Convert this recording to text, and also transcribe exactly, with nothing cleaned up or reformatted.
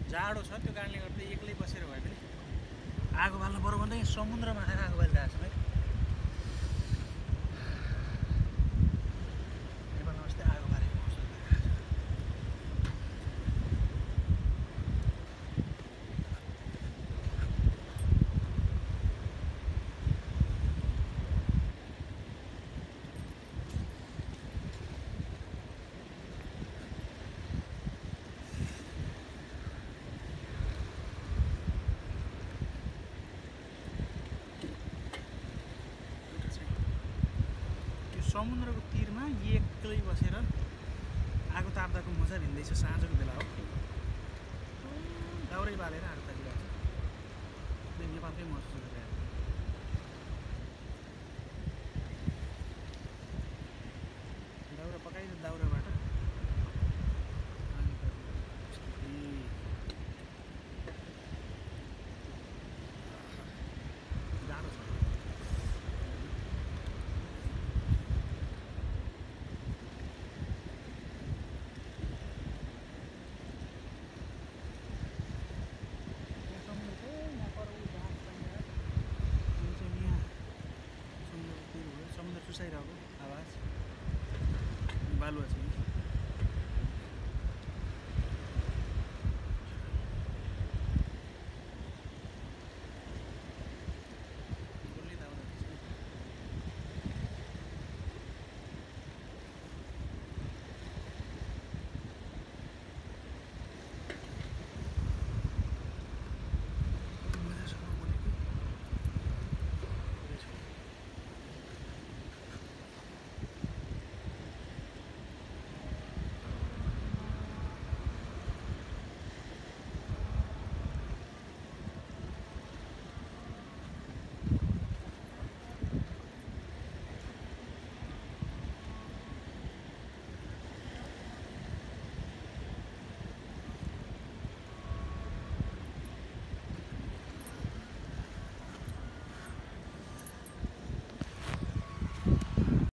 जाडो छ त्यो कारणले गर्दा एक्लै बसेर भए पनि आगो बाल्नु पर्यो भने समुद्रमा खाएर आगो बालिरहेको छ है। नेपालमा जस्तै आगो बालेको महसुस गरिरहेको छ। समुद्रको तीरमा एक्लै बसेर आगो ताप्दाको मजा भिन्दै छ। साँझको बेला हो, दाउरै बालेर आगो तापिरहेको छ। नेपालकै महसुस गरिरहेको छ। दाउरा पकाइदियो दाउराबाट जाडो छ। समुद्र सुसाइरहेको आवाज बालुवा छ।